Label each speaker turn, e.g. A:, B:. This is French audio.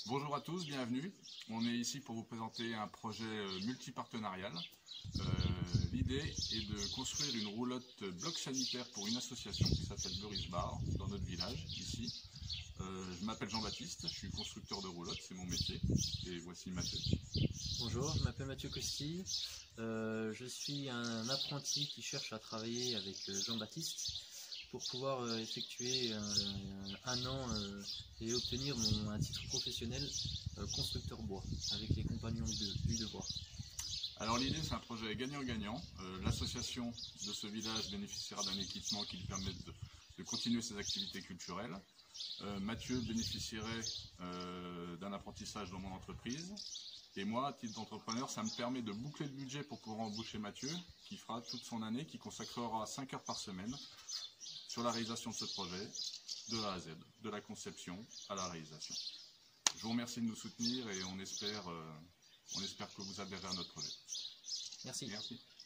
A: Bonjour à tous, bienvenue. On est ici pour vous présenter un projet multipartenarial. L'idée est de construire une roulotte bloc sanitaire pour une association qui s'appelle Boris Bar dans notre village, ici. Je m'appelle Jean-Baptiste, je suis constructeur de roulottes, c'est mon métier. Et voici Mathieu.
B: Bonjour, je m'appelle Mathieu Costi. Je suis un apprenti qui cherche à travailler avec Jean-Baptiste pour pouvoir effectuer un an et obtenir un titre professionnel constructeur bois avec les compagnons du devoir.
A: Alors l'idée, c'est un projet gagnant-gagnant. L'association de ce village bénéficiera d'un équipement qui lui permet de continuer ses activités culturelles. Mathieu bénéficierait d'un apprentissage dans mon entreprise. Et moi, à titre d'entrepreneur, ça me permet de boucler le budget pour pouvoir embaucher Mathieu, qui fera toute son année, qui consacrera 5 heures par semaine sur la réalisation de ce projet, de A à Z, de la conception à la réalisation. Je vous remercie de nous soutenir et on espère que vous adhérez à notre projet.
B: Merci.
A: Merci.